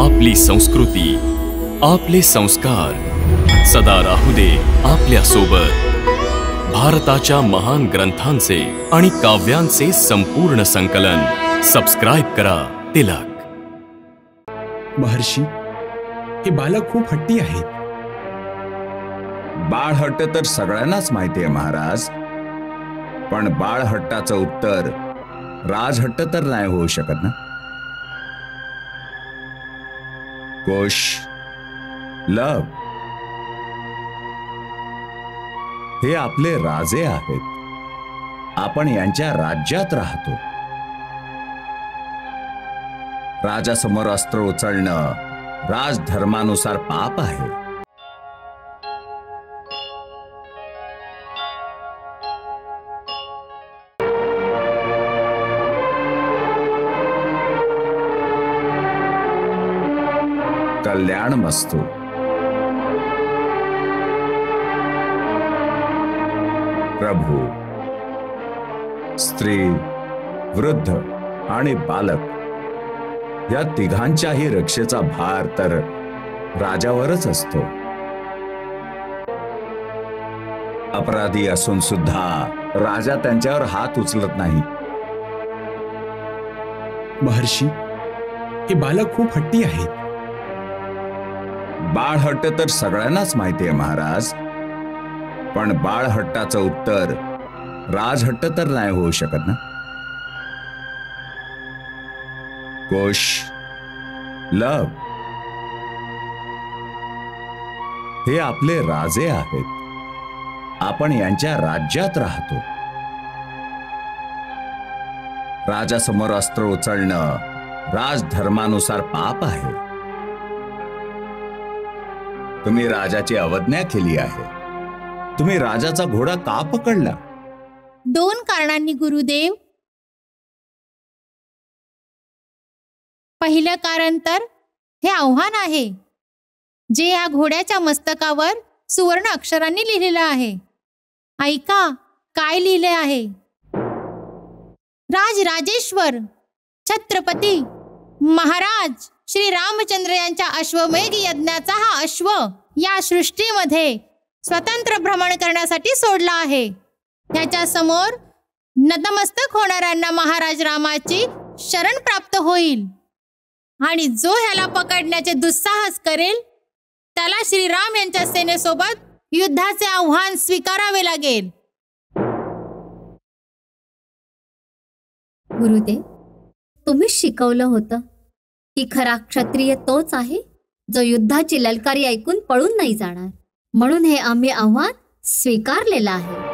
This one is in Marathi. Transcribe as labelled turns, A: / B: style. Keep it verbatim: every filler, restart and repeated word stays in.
A: आपली संस्कृती, आपले संस्कार सदा राहू दे आपल्या सोबत. भारताच्या महान ग्रंथांचे आणि काव्यांचे संपूर्ण संकलन. सबस्क्राइब करा तिलक.
B: महर्षी, हे बालक खूप हट्टी आहेत.
C: बाळ हट्ट तर सगळ्यांनाच माहिती आहे महाराज, पण बाळ हट्टाचं उत्तर राजहट्ट तर नाही होऊ शकत ना. कुश, लव हे आपले राजे आहेत. आपण यांच्या राज्यात राहतो. राजासमोर अस्त्र उचलणं राजधर्मानुसार पाप आहे. कल्याण मस्तु. प्रभू, स्त्री, वृद्ध आणि बालक या तिघांच्याही रक्षेचा भार तर राजावरच असतो. अपराधी असून सुद्धा राजा त्यांच्यावर हात उचलत नाही.
B: महर्षी, हे बालक खूप हट्टी आहेत.
C: बाळ हट्ट तर सगळ्यांनाच माहिती आहे महाराज, पण बाळ हट्टाचं उत्तर राजहट्ट तर नाही होऊ शकत ना. कुश, लव हे आपले राजे आहेत. आपण यांच्या राज्यात राहतो. राजासमोर अस्त्र उचलणं राजधर्मानुसार पाप आहे. तुम्ही राजाची अवज्ञा केली आहे. तुम्ही राजाचा घोडा का पकडला?
D: दोन कारणांनी गुरुदेव. पहिलं कारण तर हे आव्हान आहे जे या घोड्याच्या मस्तकावर सुवर्ण अक्षरांनी लिहिलेलं आहे. ऐका काय लिहिले आहे. राजराजेश्वर छत्रपती महाराज श्री रामचंद्र यांच्या अश्वमेध यज्ञाचा हा अश्व या सृष्टीमध्ये स्वतंत्र भ्रमण करण्यासाठी सोडला आहे. याच्या समोर नतमस्तक होणाऱ्यांना महाराज रामाची शरण प्राप्त होईल आणि जो ह्याला पकडण्याचे दुस्साहस करेल त्याला श्रीराम यांच्या सेनेसोबत युद्धाचे आव्हान स्वीकारावे लागेल.
E: गुरुदेव, तुम्ही शिकवलं होतं की खरा क्षत्रिय तोच आहे जो युद्धाची ललकारी ऐकून पळून नाही जाणार. म्हणून हे आम्ही आव्हान स्वीकारलेलं आहे.